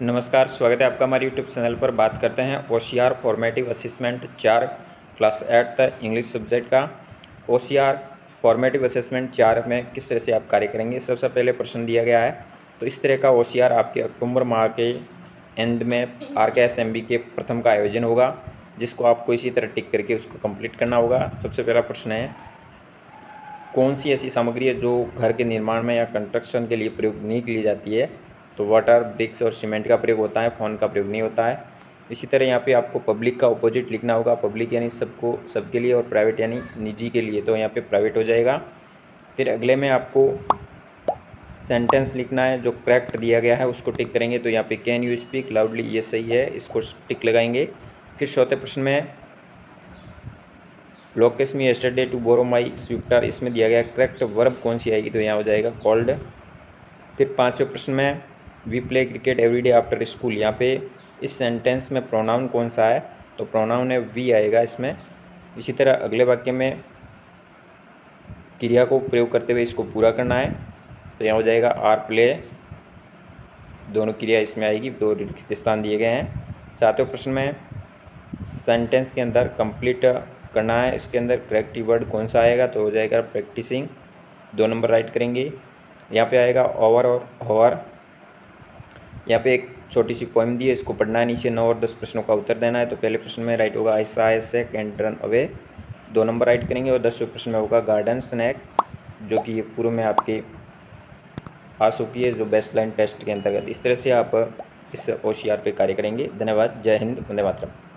नमस्कार, स्वागत है आपका हमारे यूट्यूब चैनल पर। बात करते हैं OCR formative assessment 4 class 8 English subject का। OCR फॉर्मेटिव असेसमेंट 4 में किस तरह से आप कार्य करेंगे। सबसे पहले प्रश्न दिया गया है, तो इस तरह का OCR आपके अक्टूबर माह के एंड में RKSMB के प्रथम का आयोजन होगा, जिसको आपको इसी तरह टिक करके उसको कंप्लीट करना होगा। सबसे पहला प्रश्न है, कौन सी ऐसी सामग्री है जो घर के निर्माण में या कंस्ट्रक्शन के लिए प्रयोग नहीं की जाती है। तो वाटर, ब्रिक्स और सीमेंट का प्रयोग होता है, फ़ोन का प्रयोग नहीं होता है। इसी तरह यहाँ पे आपको पब्लिक का अपोजिट लिखना होगा। पब्लिक यानी सबको, सबके लिए, और प्राइवेट यानी निजी के लिए, तो यहाँ पे प्राइवेट हो जाएगा। फिर अगले में आपको सेंटेंस लिखना है, जो करेक्ट दिया गया है उसको टिक करेंगे। तो यहाँ पे कैन यू स्पीक लाउडली, ये सही है, इसको टिक लगाएंगे। फिर चौथे प्रश्न में Lokesh me yesterday to borrow my swifter, इसमें दिया गया करेक्ट वर्ब कौन सी आएगी, तो यहाँ हो जाएगा कॉल्ड। फिर पाँचवें प्रश्न में we play cricket everyday after school, यहाँ पे इस सेंटेंस में प्रोनाउन कौन सा है, तो प्रोनाउन है वी आएगा इसमें। इसी तरह अगले वाक्य में क्रिया को प्रयोग करते हुए इसको पूरा करना है, तो यहाँ हो जाएगा आर प्ले, दोनों क्रिया इसमें आएगी, दो स्थान दिए गए हैं। सातवें प्रश्न में सेंटेंस के अंदर कंप्लीट करना है, इसके अंदर करेक्ट वर्ड कौन सा आएगा, तो हो जाएगा प्रैक्टिसिंग, 2 नंबर राइट करेंगे। यहाँ पे आएगा ओवर और होवर। यहाँ पे एक छोटी सी पोएम दी है, इसको पढ़ना है, नीचे 9 और 10 प्रश्नों का उत्तर देना है। तो पहले प्रश्न में राइट होगा I saw a snake and run away, 2 नंबर राइट करेंगे। और 10वें प्रश्न में होगा गार्डन स्नैक, जो कि ये पूर्व में आपके आ चुकी है, जो बेस्ट लाइन टेस्ट के अंतर्गत। इस तरह से आप इस OCR पे कार्य करेंगे। धन्यवाद। जय हिंद, वंदे मातरम।